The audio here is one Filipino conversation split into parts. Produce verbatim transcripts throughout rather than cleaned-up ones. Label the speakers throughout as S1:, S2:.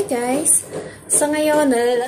S1: guys! So ngayon, nalala...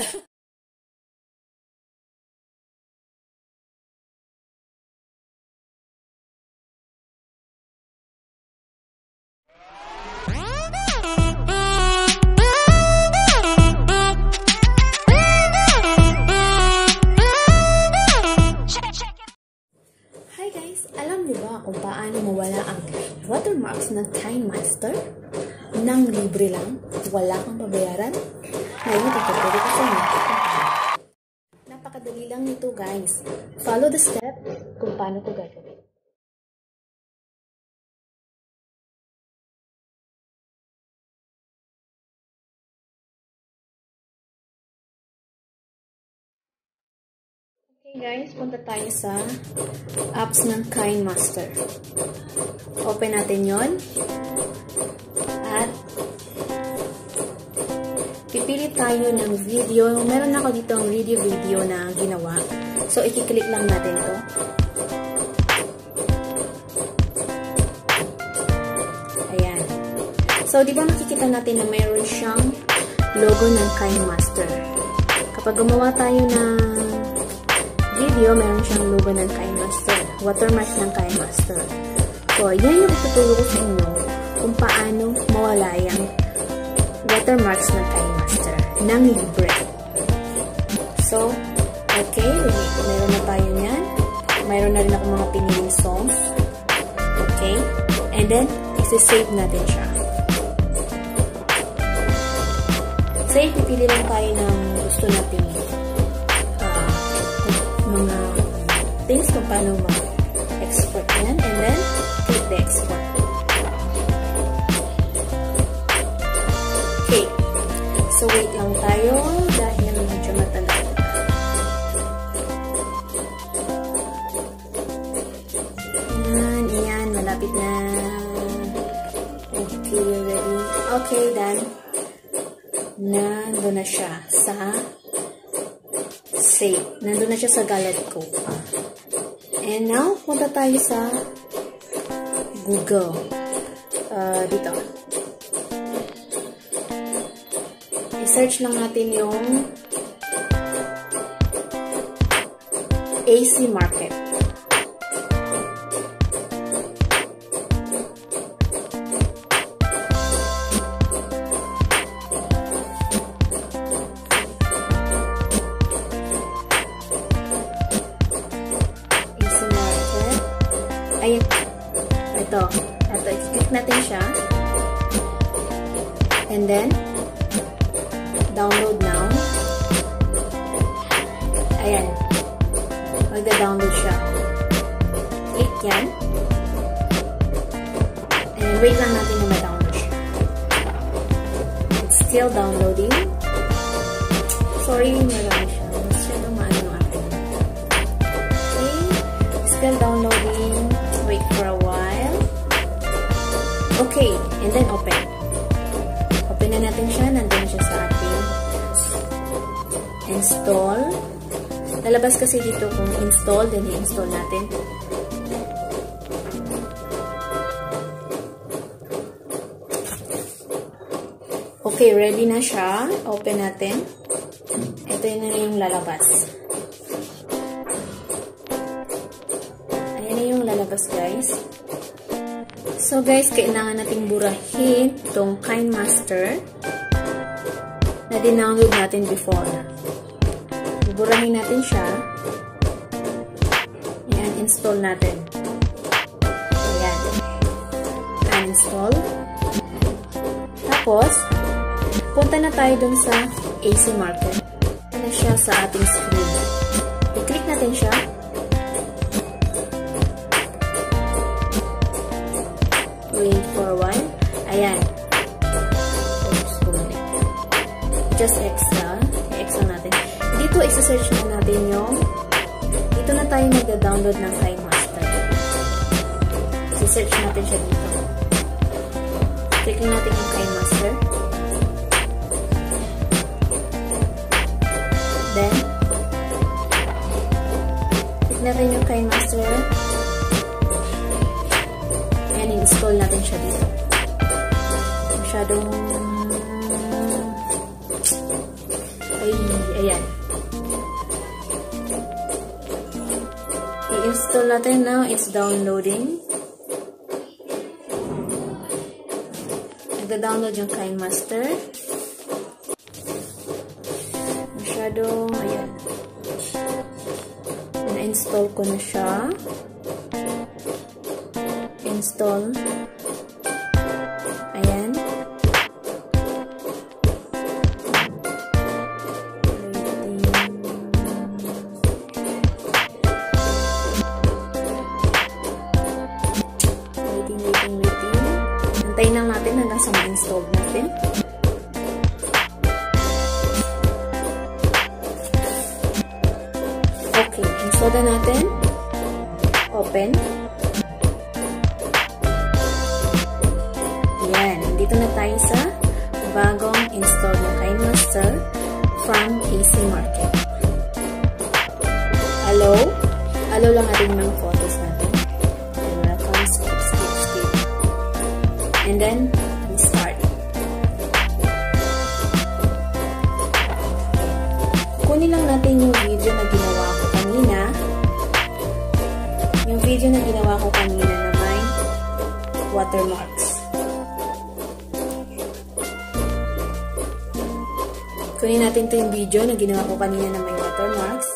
S1: Hi guys! Alam niyo ba kung paano mawala ang watermarks ng KineMaster? Nang libre lang, wala kang babayaran. Ngayon, tututuro ko sa inyo. Napakadali lang nito guys. Follow the steps kung paano ko gagawin. Okay guys, punta tayo sa apps ng KineMaster. Open natin yon. At pipili tayo ng video. Meron ako dito ang video-video na ginawa. So, i-click lang natin to. Ayan. So, di ba makikita natin na mayroon siyang logo ng KineMaster. Kapag gumawa tayo ng video, meron siyang logo ng KineMaster. Watermark ng KineMaster. So, yan yung ituturo ko sa inyo kung paano mawala yung watermarks ng KineMaster ng libre. So, okay, meron na tayo yan. Mayroon na rin ako mga piniling songs. Okay, and then, isi-save natin siya. Save, pipili lang tayo ng gusto natin uh, mga things kung paano mag-export yan. And then, click the export. Okay. So, wait lang tayo dahil medyo matagal. Ayan, ayan. Malapit na. Okay, ready? Okay, done. Nandun na siya sa save. Nandun na siya sa gallery ko. And now, punta tayo sa Google. Uh, dito. I-search lang natin yung A C Market. A C Market. Ayun. Ito. Ito. I-click natin siya. And then, download now. Ayan. Magda-download siya. Click yan. And wait lang natin na ma-download siya. It's still downloading. Sorry, marami siya. Mas siya dumaan yung akin. Okay. Still downloading. Wait for a while. Okay. And then open. Open na natin siya. Nandun siya sa ating install. Lalabas kasi dito kung install, then i-install natin. Okay, ready na siya. Open natin. Ito yun na yung lalabas. Ayan na yung lalabas, guys. So, guys, kailangan nating burahin itong KineMaster na din-download natin before. Burahin natin siya. Ayan, install natin. Ayan. Uninstall. Tapos, punta na tayo dun sa A C Market. Punta na siya sa ating screen. I-click natin siya. Wait for a while. Ayan. Just extra. I-extra natin. Dito, isa-search na natin yung dito na tayo magda-download ng KineMaster. I-search natin siya dito. Click natin yung KineMaster. Then, click natin yung KineMaster. And install natin siya dito. Masyadong Ay, ayan. I-install natin now. It's downloading. Nagda-download yung KineMaster. Masyadong, ayan. Na-install ko na siya. Install. Ayan. Waiting, waiting, waiting. Antayin lang natin hanggang sa ma-install natin. Okay, install na natin. Open. Ayan, dito na tayo sa bagong install ng KineMaster from A C Market. Allow. Allow lang natin yung mga photos natin. And welcome, skip, skip, skip. And then, start. Kunin lang natin yung video na ginawa ko kanina. Yung video na ginawa ko kanina na may watermarks. Kunin natin ito yung video na ginawa ko kanina na may watermarks.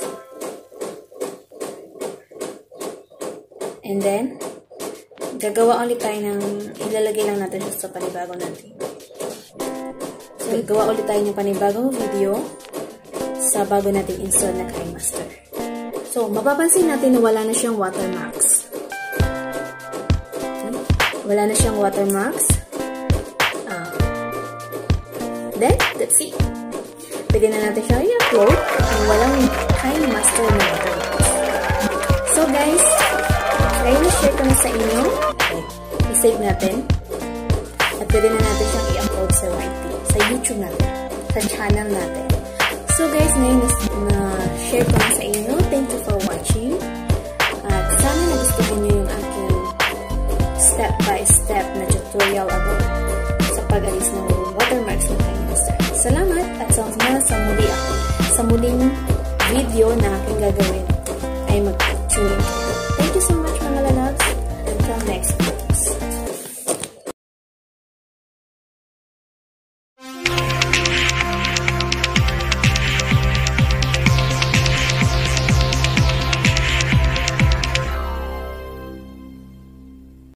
S1: And then, gagawa ulit tayo ng, ilalagay lang natin sa panibago natin. So, gagawa ulit tayo ng panibagong video sa bago natin install na KineMaster. So, mapapansin natin na wala na siyang watermarks. Okay? Wala na siyang watermarks. Uh, then, that's it. Pwede na natin siya i-upload kung walang KineMaster na watermarks. So, guys, kaya na-share ko na sa inyo. Okay. I-save natin. At pwede na natin siyang i-upload sa Y T, sa YouTube natin, sa channel natin. So guys, ngayon na-share ko na sa inyo. Thank you for watching. At sana nagustuhan nyo yung aking step-by-step na tutorial about sa pag-alis ng watermarks ng KineMaster. Salamat at sa, sa muli ako. Sa muling video na aking gagawin ay mag-tuning.